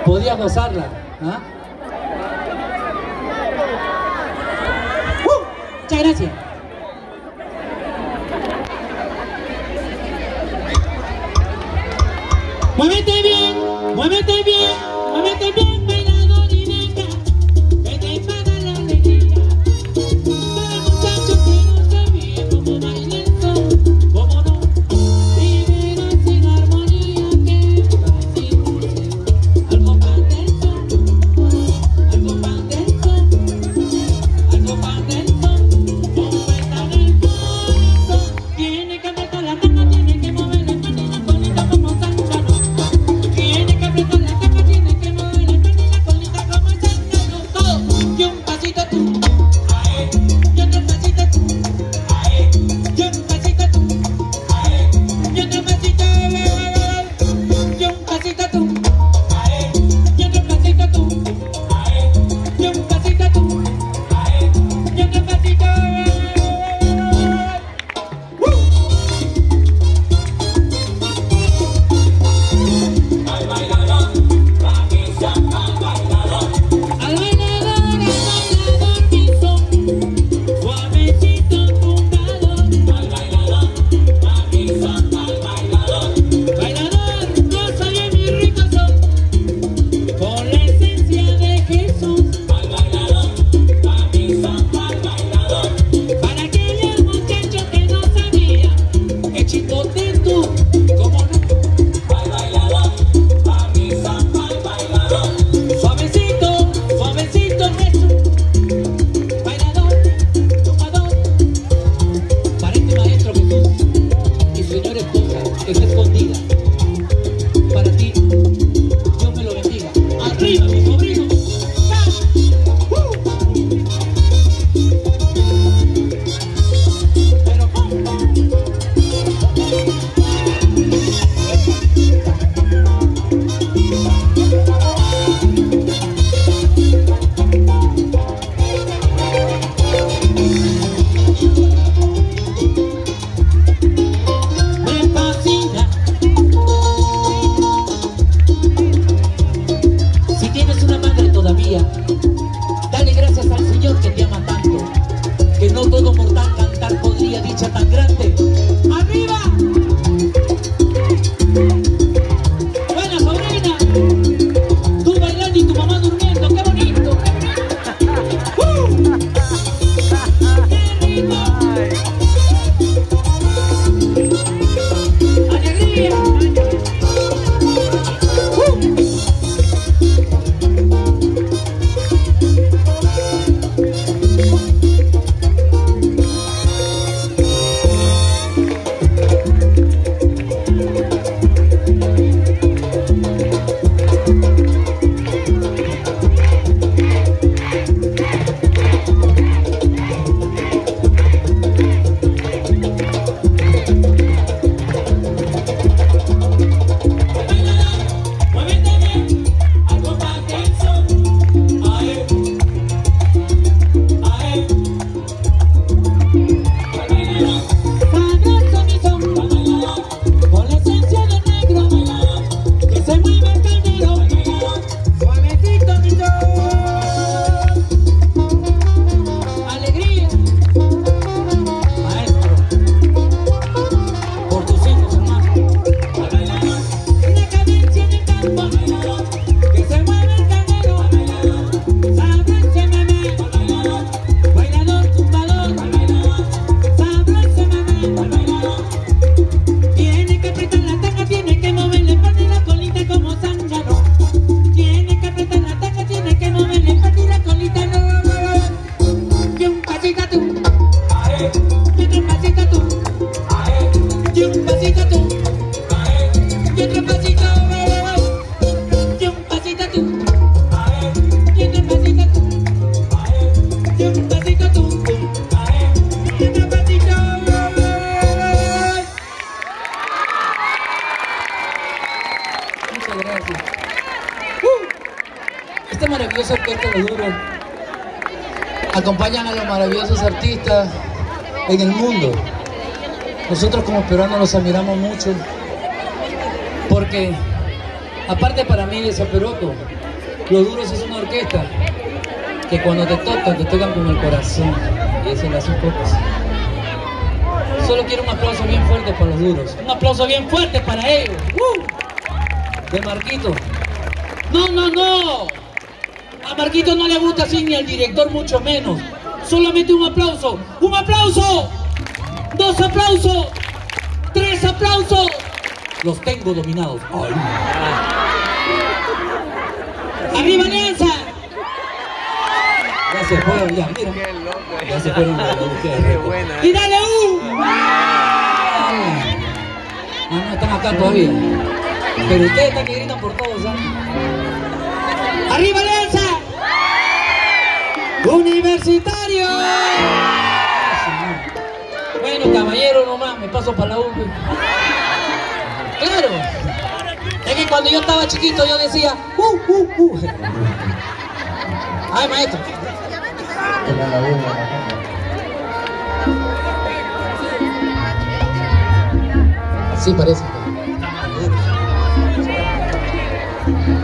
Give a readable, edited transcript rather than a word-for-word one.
podías gozarla. ¿Ah? Muchas gracias. Muévete bien, muévete bien, muévete bien, bailador y venga, que te paga la alegría. Para muchachos que no sabían cómo baila el son, cómo no, y verás en armonía que fácil al compás del son, al compás del son, al compás del son, completan el corazón. Tiene que apretar la tanga, tiene que mover la panilla colita como zángano. Tiene que apretar la tanga, tiene que mover la panilla colita como zángano. Todo, y un pasito tú, y otro pasito tú, y un pasito tú, y otro pasito, y un pasito tú, y otro pasito tú, y un pasito tú, y otro pasito. Al bailador, mi son, suavecito tumbador. Al bailador, mi son, al bailador. Bailador, goza bien mi rico son, con la esencia de Jesús. Al bailador, mi son, al bailador. Para aquellos muchachos que no sabían, que chicote tú, como no. Al bailador, mi son, al bailador. Suavecito, suavecito Jesús. Bailador, tumbador. Para este maestro Jesús y su señora esposa que está escondida. Para ti, Dios me lo bendiga. Arriba, mi sobrino. ¡Vamos! Pero me fascina. Si tienes una madre todavía, dale gracias al Señor que te ama tanto, que no todo mortal cantar podría dicha tan grande. ¡Arriba! Buena sobrina, tú bailando y tu mamá durmiendo, qué bonito, qué bonito. ¡Qué rico! ¡Alegría! Muévete bien, al compás del son. Ae, ae. Sabroso mi son, con la esencia del negro, que se mueve el caldero. Suavecito mi son. Alegría, maestro, por tus hijos, hermano. Una cadencia en el campo, que se mueve el caldero. Sabroso mamá, bailador tumbador. Sabroso mamá, tiene que apretar la tanga, tiene que moverle el parte y la colita como zángano. Tiene que apretar la tanga, tiene que moverle el parte y la colita, no. Y un pasito tú, y otro pasito tú, y un pasito tú, y otro pasito, y un pasito tú, y otro pasito tú, y un pasito tú, y otro pasito. Muchas gracias. Este maravilloso orquesta de Duro acompañan a los maravillosos artistas en el mundo. Nosotros como peruanos los admiramos mucho porque Aparte para mí de Zaperoco, Los Duros es una orquesta que cuando te tocan con el corazón. Y eso le hace un poco así. Solo quiero un aplauso bien fuerte para Los Duros. Un aplauso bien fuerte para ellos. De Marquito. No, no, no. A Marquito no le gusta así, ni al director mucho menos. Solamente un aplauso. ¡Un aplauso! ¡2 aplausos! ¡3 aplausos! Los tengo dominados. ¡Ay! ¡Arriba Alianza! Ya se fueron, ya, mira. Ya se fueron. Qué buena. ¡Y dale no están acá todavía. Pero ustedes están que gritan por todos, ¿sabes? ¡Arriba Alianza! ¡Universitario! Bueno, caballero nomás, me paso para la U. Claro. Es que cuando yo estaba chiquito yo decía Ay, maestro. Así parece.